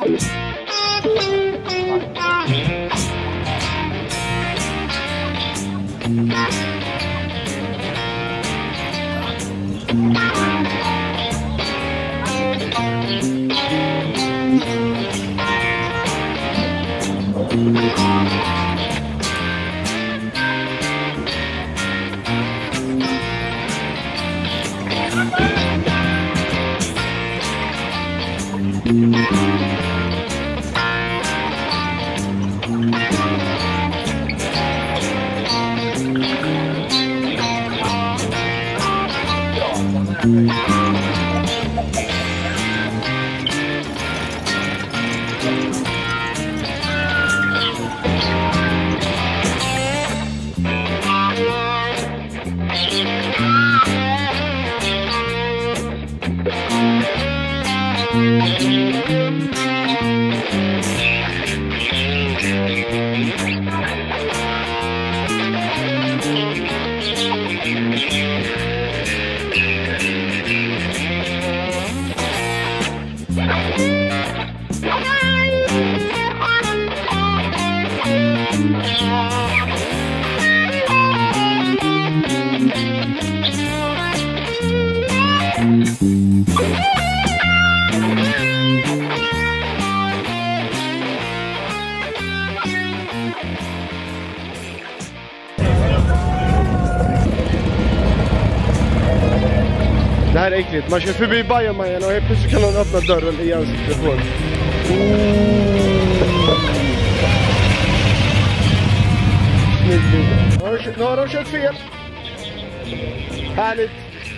Det här är äckligt. Man kör förbi bajamajen och helt plötsligt kan någon öppna dörren i ansiktet på en. Nu har de kört fel. Härligt.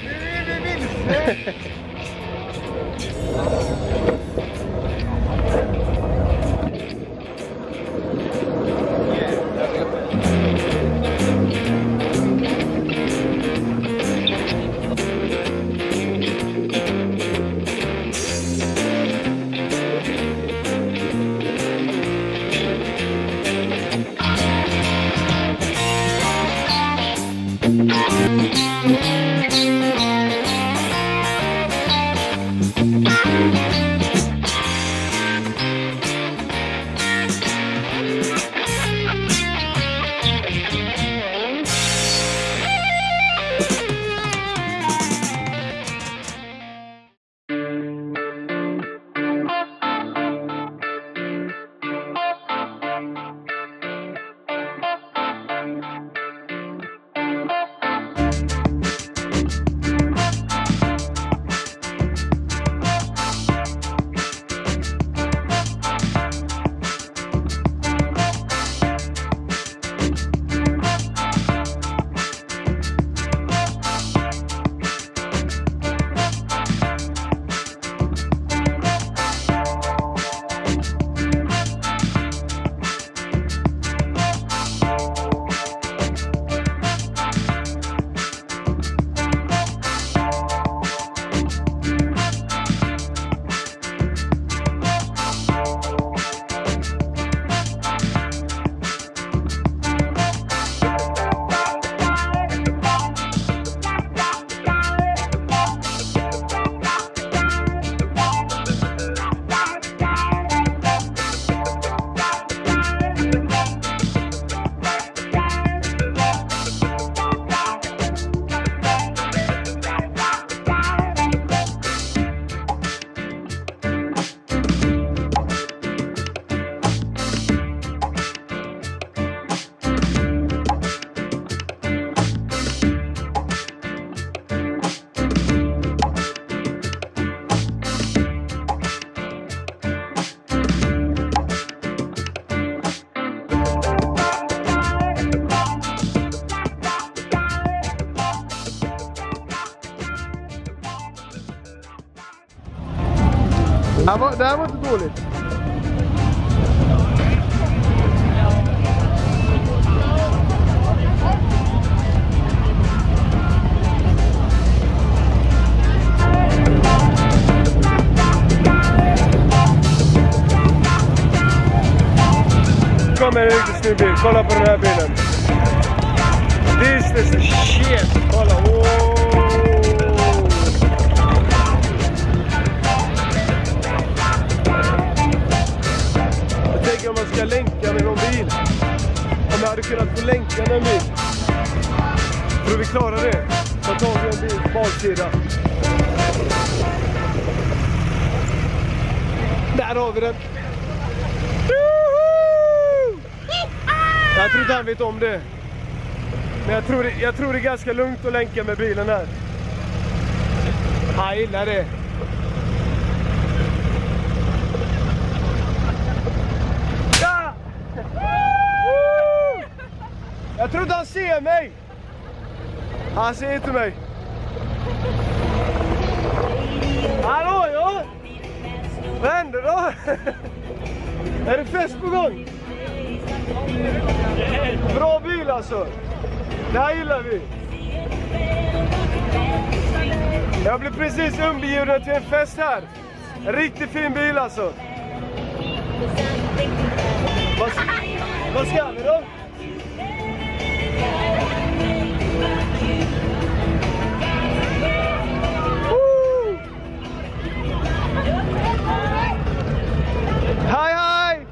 Det här var inte dåligt. Kommer en riktigt snygg bil. Kolla på den här bilen. This is the shit. Kolla. Wow. hade kunnat få länka en bil. Tror vi klarar det. Så tar vi en bil på baksida. Där har vi den. Jag tror inte han vet om det. Men jag tror det är ganska lugnt att länka med bilen här. Han gillar det. Ja! Jag tror inte han ser mig. Han ser inte mig. Hallå, ja? Vad händer då? Är det fest på gång? Bra bil alltså. Det här gillar vi. Jag blev precis inbjuden till en fest här. En riktigt fin bil alltså. Vad ska vi då? Hej hej!